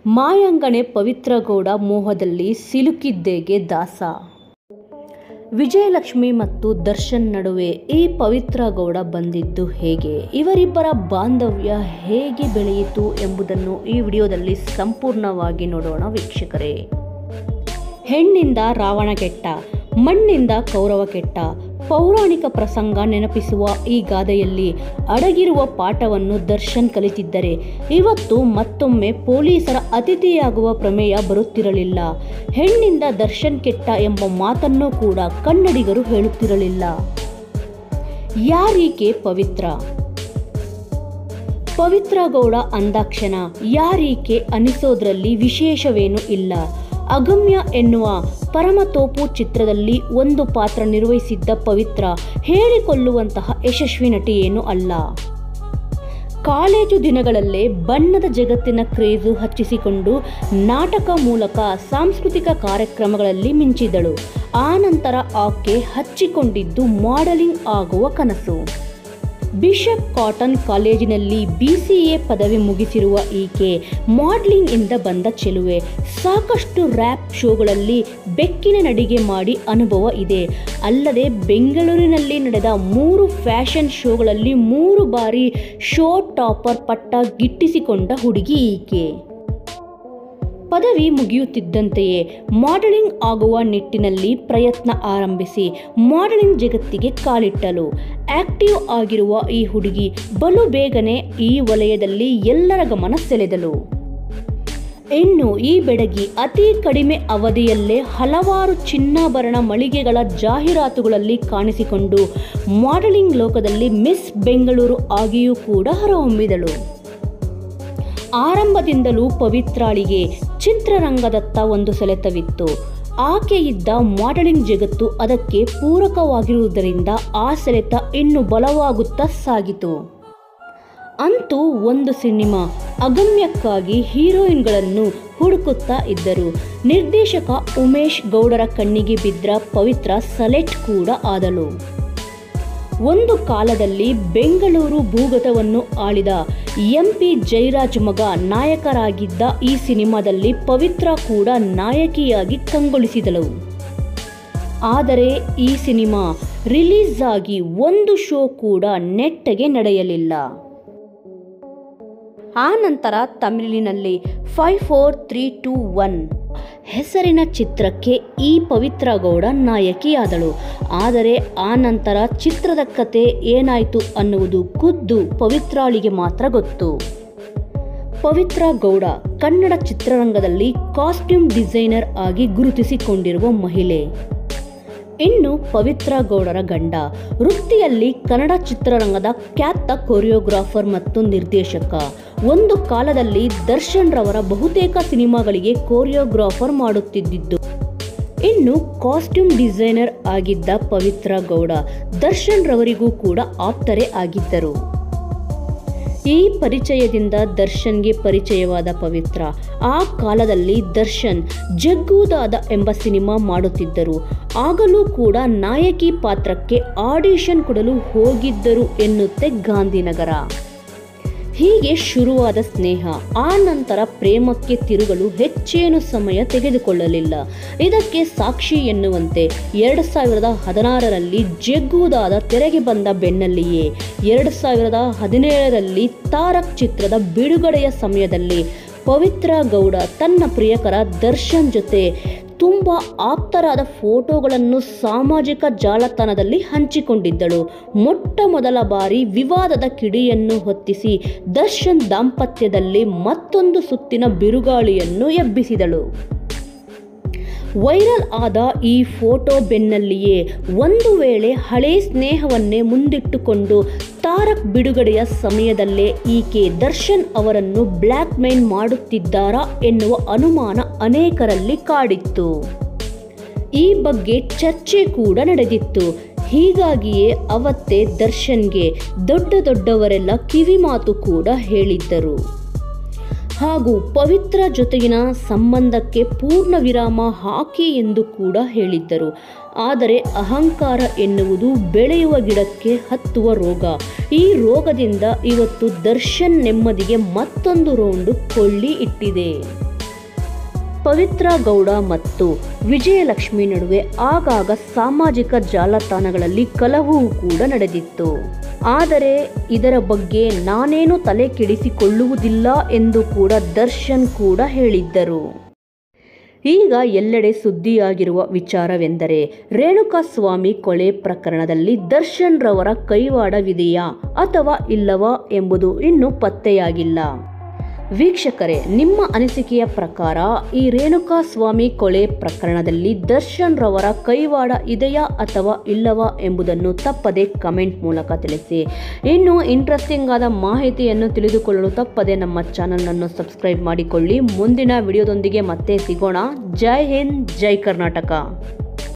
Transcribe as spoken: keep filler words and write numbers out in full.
ಮಾಯಾಂಗಣೆ ಪವಿತ್ರ ಗೌಡ ಮೋಹದಲ್ಲಿ ಸಿಲುಕಿದ್ದೇಗೆ ದಾಸ. ವಿಜಯಲಕ್ಷ್ಮಿ ಮತ್ತು ದರ್ಶನ್ ನಡುವೆ ಈ ಪವಿತ್ರ ಗೌಡ ಬಂದಿದ್ದು ಹೇಗೆ, ಇವರಿಬ್ಬರ ಬಾಂಧವ್ಯ ಹೇಗೆ ಬೆಳೆಯಿತು ಎಂಬುದನ್ನು ಈ ವಿಡಿಯೋದಲ್ಲಿ ಸಂಪೂರ್ಣವಾಗಿ ನೋಡೋಣ ವೀಕ್ಷಕರೇ. ಹೆಣ್ಣಿಂದ ರಾವಣ ಕೆಟ್ಟ, ಮಣ್ಣಿಂದ ಕೌರವ ಕೆಟ್ಟ. ಪೌರಾಣಿಕ ಪ್ರಸಂಗ ನೆನಪಿಸುವ ಈ ಗಾದೆಯಲ್ಲಿ ಅಡಗಿರುವ ಪಾಠವನ್ನು ದರ್ಶನ್ ಕಲಿತಿದ್ದರೆ ಇವತ್ತು ಮತ್ತೊಮ್ಮೆ ಪೊಲೀಸರ ಅತಿಥಿಯಾಗುವ ಪ್ರಮೇಯ ಬರುತ್ತಿರಲಿಲ್ಲ. ಹೆಣ್ಣಿಂದ ದರ್ಶನ್ ಕೆಟ್ಟ ಎಂಬ ಮಾತನ್ನು ಕೂಡ ಕನ್ನಡಿಗರು ಹೇಳುತ್ತಿರಲಿಲ್ಲ. ಯಾರೀಕೆ ಪವಿತ್ರ? ಪವಿತ್ರ ಗೌಡ ಅಂದಾಕ್ಷಣ ಯಾರೀಕೆ ಅನಿಸೋದ್ರಲ್ಲಿ ವಿಶೇಷವೇನೂ ಇಲ್ಲ. ಅಗಮ್ಯ ಎನ್ನುವ ಪರಮತೋಪು ಚಿತ್ರದಲ್ಲಿ ಒಂದು ಪಾತ್ರ ನಿರ್ವಹಿಸಿದ್ದ ಪವಿತ್ರ ಹೇಳಿಕೊಳ್ಳುವಂತಹ ಯಶಸ್ವಿ ನಟಿಯೇನೂ ಅಲ್ಲ. ಕಾಲೇಜು ದಿನಗಳಲ್ಲೇ ಬಣ್ಣದ ಜಗತ್ತಿನ ಕ್ರೇಜು ಹಚ್ಚಿಸಿಕೊಂಡು ನಾಟಕ ಮೂಲಕ ಸಾಂಸ್ಕೃತಿಕ ಕಾರ್ಯಕ್ರಮಗಳಲ್ಲಿ ಮಿಂಚಿದಳು. ಆನಂತರ ಆಕೆ ಹಚ್ಚಿಕೊಂಡಿದ್ದು ಮಾಡೆಲಿಂಗ್ ಆಗುವ ಕನಸು. ಬಿಷಪ್ ಕಾಟನ್ ಕಾಲೇಜಿನಲ್ಲಿ ಬಿ ಸಿ ಎ ಪದವಿ ಮುಗಿಸಿರುವ ಈಕೆ ಮಾಡೆಲಿಂಗ್ ಇಂದ ಬಂದ ಚೆಲುವೆ. ಸಾಕಷ್ಟು ರ್ಯಾಪ್ ಶೋಗಳಲ್ಲಿ ಬೆಕ್ಕಿನ ನಡಿಗೆ ಮಾಡಿ ಅನುಭವ ಇದೆ. ಅಲ್ಲದೆ ಬೆಂಗಳೂರಿನಲ್ಲಿ ನಡೆದ ಮೂರು ಫ್ಯಾಷನ್ ಶೋಗಳಲ್ಲಿ ಮೂರು ಬಾರಿ ಶೋ ಟಾಪರ್ ಪಟ್ಟ ಗಿಟ್ಟಿಸಿಕೊಂಡ ಹುಡುಗಿ ಈಕೆ. ಪದವಿ ಮುಗಿಯುತ್ತಿದ್ದಂತೆಯೇ ಮಾಡೆಲಿಂಗ್ ಆಗುವ ನಿಟ್ಟಿನಲ್ಲಿ ಪ್ರಯತ್ನ ಆರಂಭಿಸಿ ಮಾಡೆಲಿಂಗ್ ಜಗತ್ತಿಗೆ ಕಾಲಿಟ್ಟಲು. ಆಕ್ಟಿವ್ ಆಗಿರುವ ಈ ಹುಡುಗಿ ಬಲು ಬೇಗನೆ ಈ ವಲಯದಲ್ಲಿ ಎಲ್ಲರ ಗಮನ ಸೆಳೆದಳು. ಇನ್ನು ಈ ಬೆಡಗಿ ಅತಿ ಕಡಿಮೆ ಅವಧಿಯಲ್ಲೇ ಹಲವಾರು ಚಿನ್ನಾಭರಣ ಮಳಿಗೆಗಳ ಜಾಹೀರಾತುಗಳಲ್ಲಿ ಕಾಣಿಸಿಕೊಂಡು ಮಾಡೆಲಿಂಗ್ ಲೋಕದಲ್ಲಿ ಮಿಸ್ ಬೆಂಗಳೂರು ಆಗಿಯೂ ಕೂಡ ಹೊರಹೊಮ್ಮಿದಳು. ಆರಂಭದಿಂದಲೂ ಪವಿತ್ರಾಳಿಗೆ ಚಿತ್ರರಂಗದತ್ತ ಒಂದು ಸೆಳೆತವಿತ್ತು. ಆಕೆ ಇದ್ದ ಮಾಡೆಲಿಂಗ್ ಜಗತ್ತು ಅದಕ್ಕೆ ಪೂರಕವಾಗಿರುವುದರಿಂದ ಆ ಸೆಳೆತ ಇನ್ನೂ ಬಲವಾಗುತ್ತಾ ಸಾಗಿತು. ಅಂತೂ ಒಂದು ಸಿನಿಮಾ ಅಗಮ್ಯಕ್ಕಾಗಿ ಹೀರೋಯಿನ್ಗಳನ್ನು ಹುಡುಕುತ್ತಾ ಇದ್ದರು. ನಿರ್ದೇಶಕ ಉಮೇಶ್ ಗೌಡರ ಕಣ್ಣಿಗೆ ಬಿದ್ದ ಪವಿತ್ರ ಸೆಲೆಕ್ಟ್ ಕೂಡ ಆದಳು. ಒಂದು ಕಾಲದಲ್ಲಿ ಬೆಂಗಳೂರು ಭೂಗತವನ್ನು ಆಳಿದ ಎಂ ಪಿ ಜಯರಾಜ್ ಮಗ ನಾಯಕರಾಗಿದ್ದ ಈ ಸಿನಿಮಾದಲ್ಲಿ ಪವಿತ್ರ ಕೂಡ ನಾಯಕಿಯಾಗಿ ಕಂಗೊಳಿಸಿದಳು. ಆದರೆ ಈ ಸಿನಿಮಾ ರಿಲೀಸ್ ಆಗಿ ಒಂದು ಶೋ ಕೂಡ ನೆಟ್ಟಗೆ ನಡೆಯಲಿಲ್ಲ. ಆ ನಂತರ ತಮಿಳಿನಲ್ಲಿ five four three two one ಹೆಸರಿನ ಚಿತ್ರಕ್ಕೆ ಈ ಪವಿತ್ರ ಗೌಡ ನಾಯಕಿಯಾದಳು. ಆದರೆ ಆ ನಂತರ ಚಿತ್ರದ ಕತೆ ಏನಾಯಿತು ಅನ್ನುವುದು ಖುದ್ದು ಪವಿತ್ರಾಳಿಗೆ ಮಾತ್ರ ಗೊತ್ತು. ಪವಿತ್ರ ಗೌಡ ಕನ್ನಡ ಚಿತ್ರರಂಗದಲ್ಲಿ ಕಾಸ್ಟ್ಯೂಮ್ ಡಿಸೈನರ್ ಆಗಿ ಗುರುತಿಸಿಕೊಂಡಿರುವ ಮಹಿಳೆ. ಇನ್ನು ಪವಿತ್ರ ಗೌಡರ ಗಂಡ ವೃತ್ತಿಯಲ್ಲಿ ಕನ್ನಡ ಚಿತ್ರರಂಗದ ಖ್ಯಾತ ಕೊರಿಯೋಗ್ರಾಫರ್ ಮತ್ತು ನಿರ್ದೇಶಕ. ಒಂದು ಕಾಲದಲ್ಲಿ ದರ್ಶನ್ ರವರ ಬಹುತೇಕ ಸಿನಿಮಾಗಳಿಗೆ ಕೊರಿಯೋಗ್ರಾಫರ್ ಮಾಡುತ್ತಿದ್ದು. ಇನ್ನು ಕಾಸ್ಟ್ಯೂಮ್ ಡಿಸೈನರ್ ಆಗಿದ್ದ ಪವಿತ್ರ ಗೌಡ ದರ್ಶನ್ ರವರಿಗೂ ಕೂಡ ಆಪ್ತರೇ ಆಗಿದ್ದರು. ಈ ಪರಿಚಯದಿಂದ ದರ್ಶನ್ಗೆ ಪರಿಚಯವಾದ ಪವಿತ್ರ ಆ ಕಾಲದಲ್ಲಿ ದರ್ಶನ್ ಜಗ್ಗೂದಾದ ಎಂಬ ಸಿನಿಮಾ ಮಾಡುತ್ತಿದ್ದರು. ಆಗಲೂ ಕೂಡ ನಾಯಕಿ ಪಾತ್ರಕ್ಕೆ ಆಡಿಷನ್ ಕೊಡಲು ಹೋಗಿದ್ದರು ಎನ್ನುತ್ತೆ ಗಾಂಧಿನಗರ. ಹೀಗೆ ಶುರುವಾದ ಸ್ನೇಹ ಆ ನಂತರ ಪ್ರೇಮಕ್ಕೆ ತಿರುಗಲು ಹೆಚ್ಚೇನು ಸಮಯ ತೆಗೆದುಕೊಳ್ಳಲಿಲ್ಲ. ಇದಕ್ಕೆ ಸಾಕ್ಷಿ ಎನ್ನುವಂತೆ ಎರಡು ಸಾವಿರದ ಹದಿನಾರರಲ್ಲಿ ಜಗ್ಗೂದಾದ ತೆರೆಗೆ ಬಂದ ಬೆನ್ನಲ್ಲಿಯೇ ಎರಡು ಸಾವಿರದ ಹದಿನೇಳರಲ್ಲಿ ತಾರಕ್ ಚಿತ್ರದ ಬಿಡುಗಡೆಯ ಸಮಯದಲ್ಲಿ ಪವಿತ್ರ ಗೌಡ ತನ್ನ ಪ್ರಿಯಕರ ದರ್ಶನ್ ಜೊತೆ ತುಂಬ ಆಪ್ತರಾದ ಫೋಟೋಗಳನ್ನು ಸಾಮಾಜಿಕ ಜಾಲತಾಣದಲ್ಲಿ ಹಂಚಿಕೊಂಡಿದ್ದಳು. ಮೊಟ್ಟ ಮೊದಲ ಬಾರಿ ವಿವಾದದ ಕಿಡಿಯನ್ನು ಹೊತ್ತಿಸಿ ದರ್ಶನ್ ದಾಂಪತ್ಯದಲ್ಲಿ ಮತ್ತೊಂದು ಸುತ್ತಿನ ಬಿರುಗಾಳಿಯನ್ನು ಎಬ್ಬಿಸಿದಳು. ವೈರಲ್ ಆದ ಈ ಫೋಟೋ ಬೆನ್ನಲ್ಲಿಯೇ ಒಂದು ವೇಳೆ ಹಳೇ ಸ್ನೇಹವನ್ನೇ ಮುಂದಿಟ್ಟುಕೊಂಡು ತಾರಕ್ ಬಿಡುಗಡೆಯ ಸಮಯದಲ್ಲೇ ಈಕೆ ದರ್ಶನ್ ಅವರನ್ನು ಬ್ಲ್ಯಾಕ್ ಮೇಲ್ ಮಾಡುತ್ತಿದ್ದಾರಾ ಎನ್ನುವ ಅನುಮಾನ ಅನೇಕರಲ್ಲಿ ಕಾಡಿತ್ತು. ಈ ಬಗ್ಗೆ ಚರ್ಚೆ ಕೂಡ ನಡೆದಿತ್ತು. ಹೀಗಾಗಿಯೇ ಅವತ್ತೇ ದರ್ಶನ್ಗೆ ದೊಡ್ಡ ದೊಡ್ಡವರೆಲ್ಲ ಕಿವಿಮಾತು ಕೂಡ ಹೇಳಿದ್ದರು. ಹಾಗೂ ಪವಿತ್ರ ಜೊತೆಗಿನ ಸಂಬಂಧಕ್ಕೆ ಪೂರ್ಣ ವಿರಾಮ ಹಾಕಿ ಎಂದು ಕೂಡ ಹೇಳಿದ್ದರು. ಆದರೆ ಅಹಂಕಾರ ಎನ್ನುವುದು ಬೆಳೆಯುವ ಗಿಡಕ್ಕೆ ಹತ್ತುವ ರೋಗ. ಈ ರೋಗದಿಂದ ಇವತ್ತು ದರ್ಶನ್ ನೆಮ್ಮದಿಗೆ ಮತ್ತೊಂದು ರೌಂಡು ಕೊಳ್ಳಿ ಇಟ್ಟಿದೆ. ಪವಿತ್ರ ಗೌಡ ಮತ್ತು ವಿಜಯಲಕ್ಷ್ಮಿ ನಡುವೆ ಆಗಾಗ ಸಾಮಾಜಿಕ ಜಾಲತಾಣಗಳಲ್ಲಿ ಕಲಹವೂ ಕೂಡ ನಡೆದಿತ್ತು. ಆದರೆ ಇದರ ಬಗ್ಗೆ ನಾನೇನು ತಲೆ ಕೆಡಿಸಿಕೊಳ್ಳುವುದಿಲ್ಲ ಎಂದು ಕೂಡ ದರ್ಶನ್ ಕೂಡ ಹೇಳಿದ್ದರು. ಈಗ ಎಲ್ಲೆಡೆ ಸುದ್ದಿಯಾಗಿರುವ ವಿಚಾರವೆಂದರೆ ರೇಣುಕಾಸ್ವಾಮಿ ಕೊಲೆ ಪ್ರಕರಣದಲ್ಲಿ ದರ್ಶನ್ ರವರ ಕೈವಾಡವಿದೆಯಾ ಅಥವಾ ಇಲ್ಲವಾ ಎಂಬುದು ಇನ್ನೂ ಪತ್ತೆಯಾಗಿಲ್ಲ. ವೀಕ್ಷಕರೇ, ನಿಮ್ಮ ಅನಿಸಿಕೆಯ ಪ್ರಕಾರ ಈ ರೇಣುಕಾಸ್ವಾಮಿ ಕೊಲೆ ಪ್ರಕರಣದಲ್ಲಿ ದರ್ಶನ್ ರವರ ಕೈವಾಡ ಇದೆಯಾ ಅಥವಾ ಇಲ್ಲವಾ ಎಂಬುದನ್ನು ತಪ್ಪದೆ ಕಮೆಂಟ್ ಮೂಲಕ ತಿಳಿಸಿ. ಇನ್ನು ಇಂಟ್ರೆಸ್ಟಿಂಗ್ ಆದ ಮಾಹಿತಿಯನ್ನು ತಿಳಿದುಕೊಳ್ಳಲು ತಪ್ಪದೆ ನಮ್ಮ ಚಾನಲನ್ನು ಸಬ್ಸ್ಕ್ರೈಬ್ ಮಾಡಿಕೊಳ್ಳಿ. ಮುಂದಿನ ವಿಡಿಯೋದೊಂದಿಗೆ ಮತ್ತೆ ಸಿಗೋಣ. ಜೈ ಹಿಂದ್, ಜೈ ಕರ್ನಾಟಕ.